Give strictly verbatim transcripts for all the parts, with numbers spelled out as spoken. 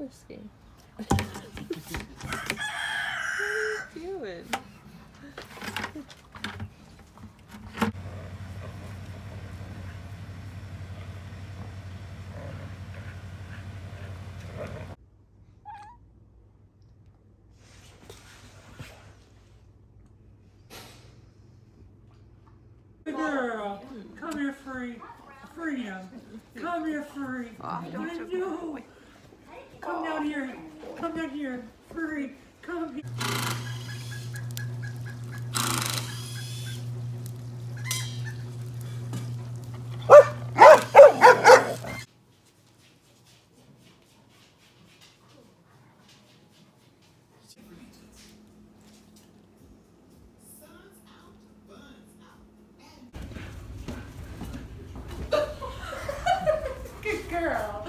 frisky. What are you doing? Girl, come here, free, freedom. Come here, free. I know. Come down here. Come down here, free. Come here. Good girl.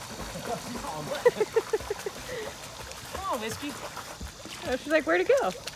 Come on, Whiskey. Oh, she's like, where'd it go?